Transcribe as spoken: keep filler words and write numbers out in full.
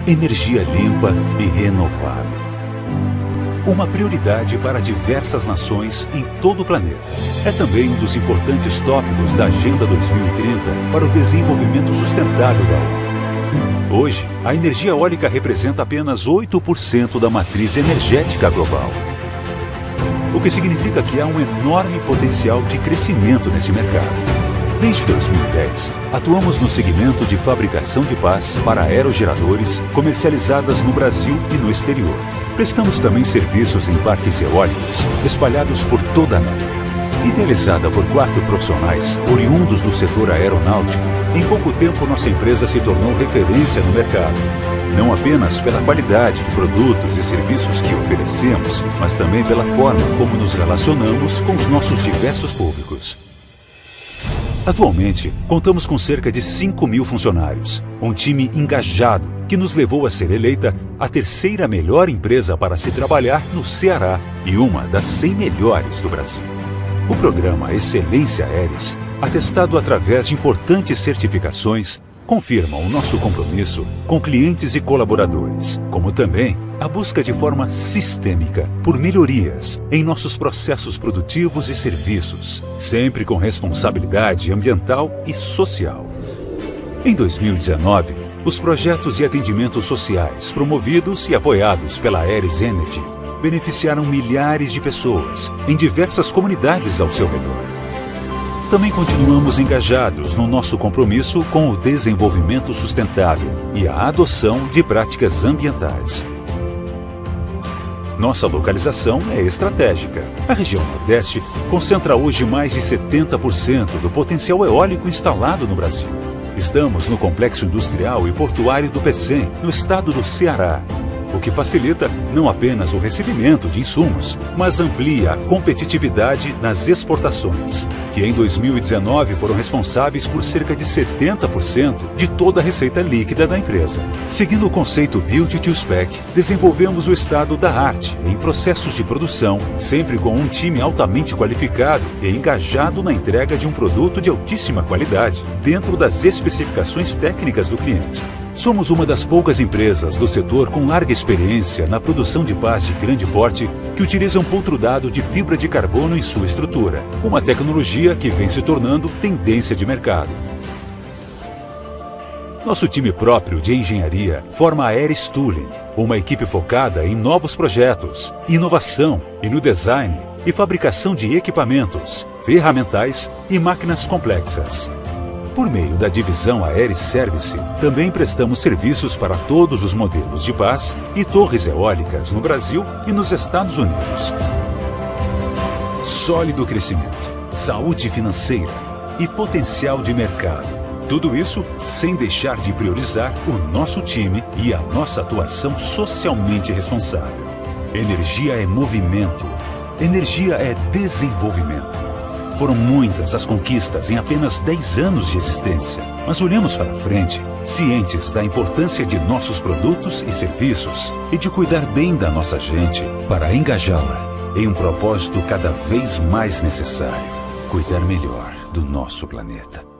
Energia limpa e renovável. Uma prioridade para diversas nações em todo o planeta. É também um dos importantes tópicos da Agenda dois mil e trinta para o desenvolvimento sustentável da ONU. Hoje, a energia eólica representa apenas oito por cento da matriz energética global, o que significa que há um enorme potencial de crescimento nesse mercado. Desde dois mil e dez, atuamos no segmento de fabricação de pás para aerogeradores comercializadas no Brasil e no exterior. Prestamos também serviços em parques eólicos espalhados por toda a América. Idealizada por quatro profissionais oriundos do setor aeronáutico, em pouco tempo nossa empresa se tornou referência no mercado. Não apenas pela qualidade de produtos e serviços que oferecemos, mas também pela forma como nos relacionamos com os nossos diversos públicos. Atualmente, contamos com cerca de cinco mil funcionários, um time engajado que nos levou a ser eleita a terceira melhor empresa para se trabalhar no Ceará e uma das cem melhores do Brasil. O programa Excelência Aeres, atestado através de importantes certificações, confirma o nosso compromisso com clientes e colaboradores, como também a busca de forma sistêmica por melhorias em nossos processos produtivos e serviços, sempre com responsabilidade ambiental e social. Em dois mil e dezenove, os projetos e atendimentos sociais promovidos e apoiados pela Aeres Energy beneficiaram milhares de pessoas em diversas comunidades ao seu redor. Também continuamos engajados no nosso compromisso com o desenvolvimento sustentável e a adoção de práticas ambientais. Nossa localização é estratégica. A região Nordeste concentra hoje mais de setenta por cento do potencial eólico instalado no Brasil. Estamos no Complexo Industrial e Portuário do Pecém, no estado do Ceará, o que facilita não apenas o recebimento de insumos, mas amplia a competitividade nas exportações, que em dois mil e dezenove foram responsáveis por cerca de setenta por cento de toda a receita líquida da empresa. Seguindo o conceito Build to Spec, desenvolvemos o estado da arte em processos de produção, sempre com um time altamente qualificado e engajado na entrega de um produto de altíssima qualidade, dentro das especificações técnicas do cliente. Somos uma das poucas empresas do setor com larga experiência na produção de pás de grande porte que utilizam poltrudado de fibra de carbono em sua estrutura, uma tecnologia que vem se tornando tendência de mercado. Nosso time próprio de engenharia forma a Aeres Tooling, uma equipe focada em novos projetos, inovação e no design e fabricação de equipamentos, ferramentais e máquinas complexas. Por meio da divisão Aeres Service, também prestamos serviços para todos os modelos de pás e torres eólicas no Brasil e nos Estados Unidos. Sólido crescimento, saúde financeira e potencial de mercado. Tudo isso sem deixar de priorizar o nosso time e a nossa atuação socialmente responsável. Energia é movimento. Energia é desenvolvimento. Foram muitas as conquistas em apenas dez anos de existência, mas olhamos para frente, cientes da importância de nossos produtos e serviços e de cuidar bem da nossa gente para engajá-la em um propósito cada vez mais necessário: cuidar melhor do nosso planeta.